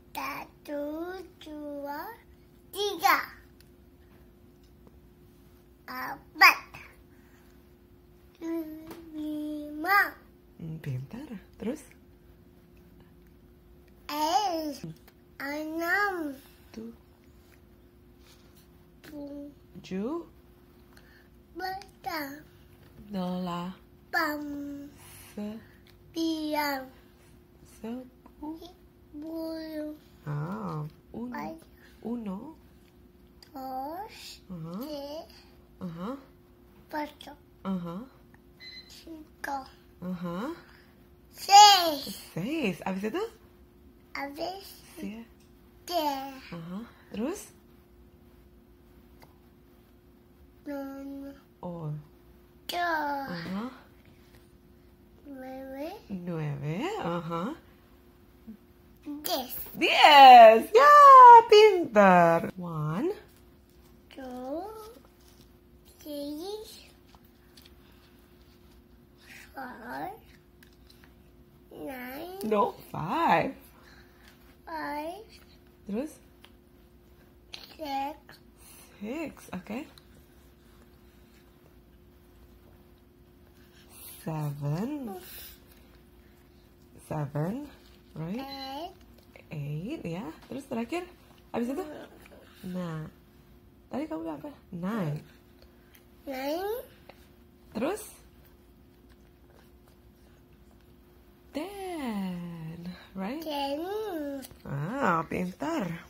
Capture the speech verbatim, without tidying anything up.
Satu, dua, tiga. Empat. Lima. Hmm, pintar. Terus? Eh, enam. Tuh. Tujuh. Ju. Delapan. Delapan. Se. Sembilan. Sepuluh. Sepuluh. Ah. Un. Uno. Dos. Aha. Tres. Aha. Cuatro. Aha. Cinco. Aha. Seis. Seis. Abis itu? Habis. Siete. Aha. Terus? Nueve. Oh. Aha. Nueve. Nueve. Aha. Diez. Diez. Ya, pintar. One. Two. Three. Four. Nine. No, five. Five. Terus? Six. Six. Okay. Seven. Seven. Right? Eight. Eight. Ya. Terus terakhir? Abis itu? Nah. Tadi kamu bilang apa? Nine. Nine. Terus? Ten. Right? Ten. Ah, pintar.